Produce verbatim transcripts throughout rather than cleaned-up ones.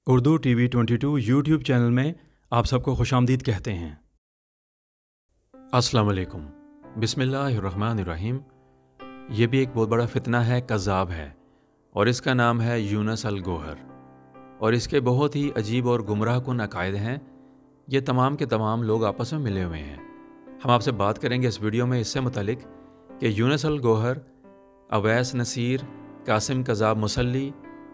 Urdu T V twenty two YouTube channel में आप सबको खुशामदीद कहते हैं। अस्सलाम वालेकुम, बिस्मिल्लाहिर्रहमानिर्रहीम। ये भी एक बहुत बड़ा फितना है, कज़्ज़ाब है, और इसका नाम है यूनुस अल गोहर। और इसके बहुत ही अजीब और गुमराह कुन अकायद हैं। ये तमाम के तमाम लोग आपस में मिले हुए हैं। हम आपसे बात करेंगे इस वीडियो में इससे मुतालिक कि यूनुस अल गोहर, अवैस नसीर, कासिम कज़्ज़ाब मुसल्ली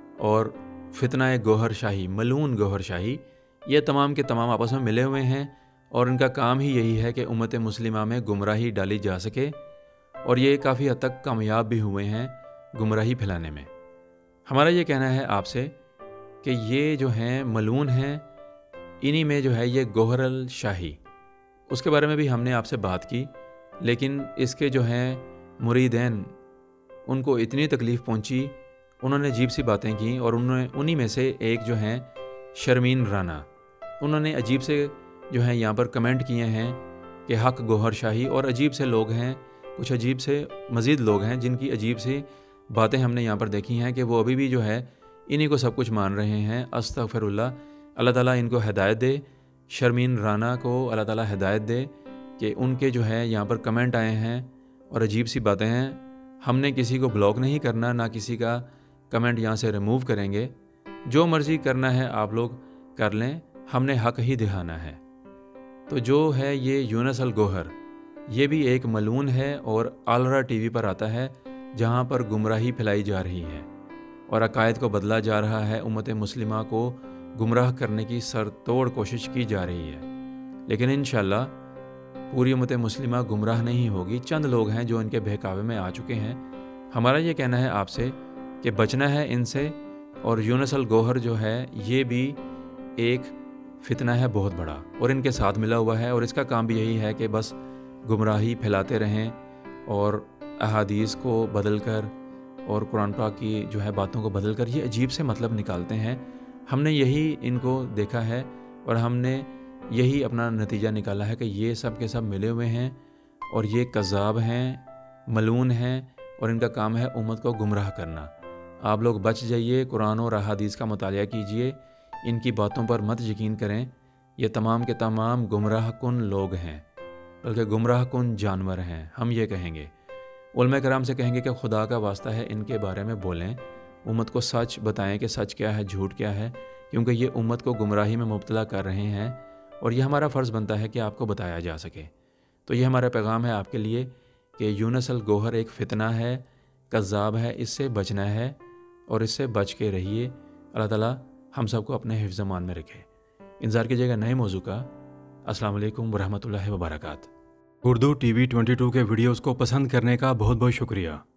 और फितना गोहर शाही, मलून गोहर शाही, ये तमाम के तमाम आपस में मिले हुए हैं और इनका काम ही यही है कि उम्मत मुस्लिमा में गुमराही डाली जा सके, और ये काफ़ी हद तक कामयाब भी हुए हैं गुमराही फैलाने में। हमारा ये कहना है आपसे कि ये जो हैं मलून हैं, इन्हीं में जो है ये गोहर अल शाही, उसके बारे में भी हमने आपसे बात की, लेकिन इसके जो हैं मुरीदैन, उनको इतनी तकलीफ़ पहुंची, उन्होंने अजीब सी बातें की। और उन्होंने उन्हीं में से एक जो हैं शर्मीन राना, उन्होंने अजीब से जो हैं यहाँ पर कमेंट किए हैं कि हक गोहर शाही। और अजीब से लोग हैं, कुछ अजीब से मज़ीद लोग हैं जिनकी अजीब सी बातें हमने यहाँ पर देखी हैं कि वो अभी भी जो है इन्हीं को सब कुछ मान रहे हैं। अस्तगफिरुल्लाह, अल्लाह ताला इनको हिदायत दे, शर्मीन राना को अल्लाह ताला हिदायत दे कि उनके जो है यहाँ पर कमेंट आए हैं और अजीब सी बातें हैं। हमने किसी को ब्लॉक नहीं करना, ना किसी का कमेंट यहाँ से रिमूव करेंगे। जो मर्ज़ी करना है आप लोग कर लें, हमने हक ही दिखाना है। तो जो है ये यूनुस अल गोहर, ये भी एक मलून है और आलरा टीवी पर आता है, जहाँ पर गुमराही फैलाई जा रही है और अकायद को बदला जा रहा है। उम्मत मुस्लिमा को गुमराह करने की सरतोड़ कोशिश की जा रही है, लेकिन इंशाअल्लाह पूरी उम्मत मुस्लिमा गुमराह नहीं होगी। चंद लोग हैं जो इनके बहकावे में आ चुके हैं। हमारा ये कहना है आपसे कि बचना है इनसे। और यूनुस अल गोहर जो है ये भी एक फितना है बहुत बड़ा, और इनके साथ मिला हुआ है, और इसका काम भी यही है कि बस गुमराही फैलाते रहें और अहादीस को बदल कर और कुरान पाक की जो है बातों को बदल कर ये अजीब से मतलब निकालते हैं। हमने यही इनको देखा है और हमने यही अपना नतीजा निकाला है कि ये सब के सब मिले हुए हैं और ये कज़्ज़ाब हैं, मलून हैं, और इनका काम है उम्मत को गुमराह करना। आप लोग बच जाइए, कुरान और अहादीस का मुतालिया कीजिए, इनकी बातों पर मत यकीन करें। ये तमाम के तमाम गुमराह कुन लोग हैं, बल्कि गुमराह कुन जानवर हैं, हम ये कहेंगे। उलमा कराम से कहेंगे कि खुदा का वास्ता है इनके बारे में बोलें, उम्मत को सच बताएं कि सच क्या है, झूठ क्या है, क्योंकि ये उम्मत को गुमराही में मुब्तला कर रहे हैं और ये हमारा फ़र्ज़ बनता है कि आपको बताया जा सके। तो ये हमारा पैगाम है आपके लिए कि यूनुस अल गोहर एक फ़ितना है, कज़्ज़ाब है, इससे बचना है और इससे बच के रहिए। अल्लाह ताला हम सबको अपने हिफ्ज़ मान में रखे। इंतज़ार कीजिएगा नए मौजू का। अस्सलाम वालेकुम वरहमतुल्लाहि वबरकात। Urdu T V twenty two के वीडियोज़ को पसंद करने का बहुत बहुत शुक्रिया।